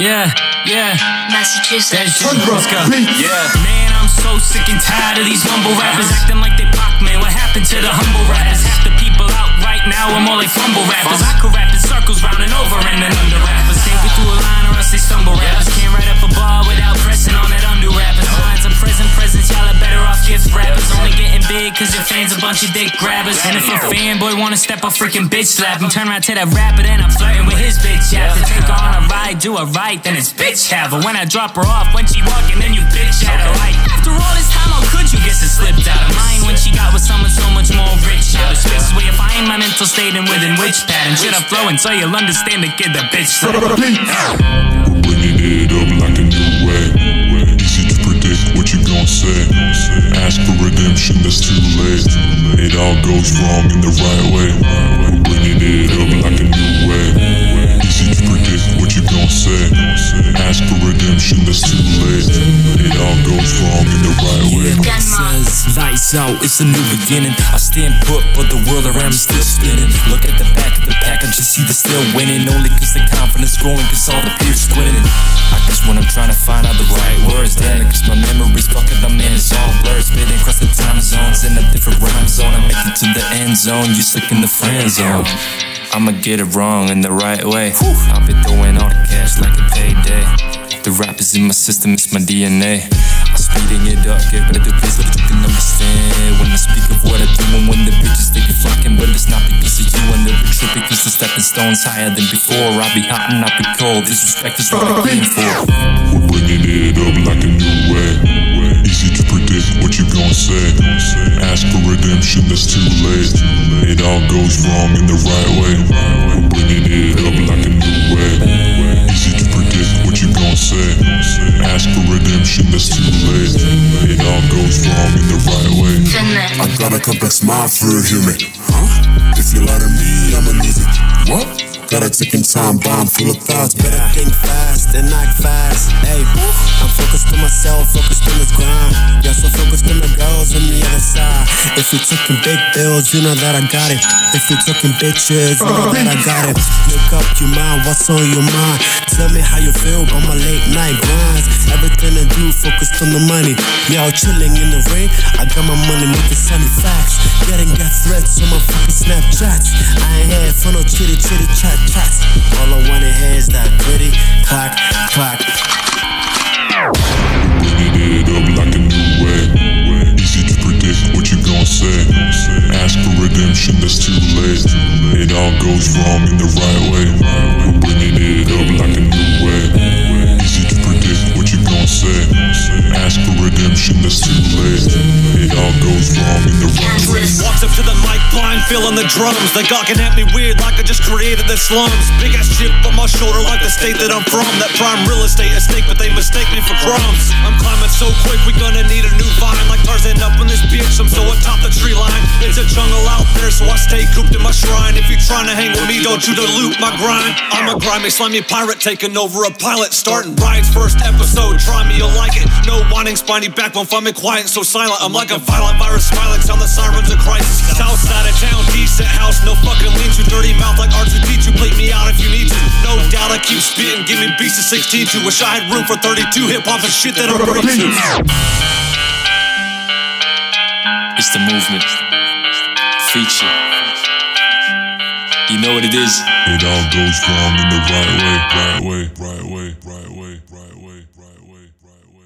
Yeah, Massachusetts. Tundra. Yeah, man, I'm so sick and tired of these mumble rappers acting like they Pac, man. What happened to the humble rappers? Half the people out right now are more like fumble rappers. I could rap in circles round and over and then under rappers. Can't get through a line or else they stumble rappers. Can't write up a bar without pressing on that undo rappers. Lines are presents, y'all are better off gift rappers. Only getting big cause your fans a bunch of dick grabbers. And if a fanboy wanna step a freaking bitch slap him, turn around to that rapper, then I'm flirting with his bitch. After take her on a ride, do her right, then it's bitch have her. When I drop her off, when she walking, then you bitch at her. Like, after all this time, how could you guess it slipped out of mine when she got with someone so much more rich? Now the space is where you find my mental state and within which pattern should I flow in so you'll understand the kid, the bitch. We're bringing it up like a new way. Easy to predict what you gon' say. Ask for redemption, that's too late. It all goes wrong in the right way. We're bringing it up like a new way. Easy to predict what you gon' say. Ask for redemption, that's too late. It all goes wrong in the right way. SeZ, lights out, it's a new beginning. I stand put, but the world around me still spinning. Look at the back of the pack, I just see they're still winning. Only cause the confidence growing, cause all the peers squinting. I guess when I'm trying to find out the right words, damn it, cause my memory's fucking up, man, it's all blurred. Spitting across the time zones in a different rhyme zone. I make it to the end zone, you stuck in the friend zone. I'ma get it wrong in the right way. I've been throwing all the cash like a payday. The rap is in my system, it's my DNA. I'm speeding it up, get rid of the place so that you can understand. When I speak of what I do and when the bitches they be flocking, but it's not because of you and they'll be tripping cause the stepping stones higher than before. I'll be hot and I'll be cold, disrespect is what I'm paying for. We're bringing it up like a new way. Easy to predict what you gon' say. Ask for redemption, that's too late. It all goes wrong in the right way. We're bringing it up like a new way. Easy to predict what you gon' say. Ask for redemption, that's too late. It all goes wrong in the right way. Finland. I got a complex mind for a human. If you lie to me, I'ma lose it. What? Got a ticking time bomb full of thoughts. Better think fast and act fast. Hey, I'm focused on myself, focused on this grind. Yeah, so focused on the girls on the other side. If you're talking big bills, you know that I got it. If you're talking bitches, you know that I got it. Make up your mind, what's on your mind? Tell me how you feel about my late night grinds. Everything I do, focused on the money. Yeah, chilling in the rain. I got my money making sunny facts. Getting got threats on my fucking Snapchats. I ain't had fun no chitty chat chats. All I wanna hear is that pretty clack clack. We're bringing it up like a new way. Easy to predict what you gon' say. Ask for redemption, that's too late. It all goes wrong in the right way. We're bringing it up like a new way. Easy to predict what you gon' say. Ask for redemption, that's too late. It all goes wrong in the right way. Walks up to the mic blind, feeling the drums. They gawking at me weird like I just created the slums. Big ass chip on my shoulder like the state that I'm from. That prime real estate estate, but they mistake me for crumbs. I'm climbing so quick, we gonna need a new vine. Like Tarzan up in this bitch, I'm so atop the tree line. It's a jungle out there, so I stay cooped in my shrine. If you're trying to hang with me, don't you dilute my grind. I'm a grimy, slimy pirate taking over a pilot. Starting rides, first episode, try me, you'll like it. No whining, spiny backbone, find me quiet and so silent. I'm like a violent virus smiling, sound the sirens of crisis. South side of town, decent house, no fucking lean to. Dirty mouth like R2D2, plate me out if you need to. No doubt I keep spitting, give me beats of 16 to. Wish I had room for 32 hip-hop and shit that I'm ready to. It's the movement. Feature. You know what it is? It all goes wrong in the right way, right way, right way, right way, right way, right way, right way.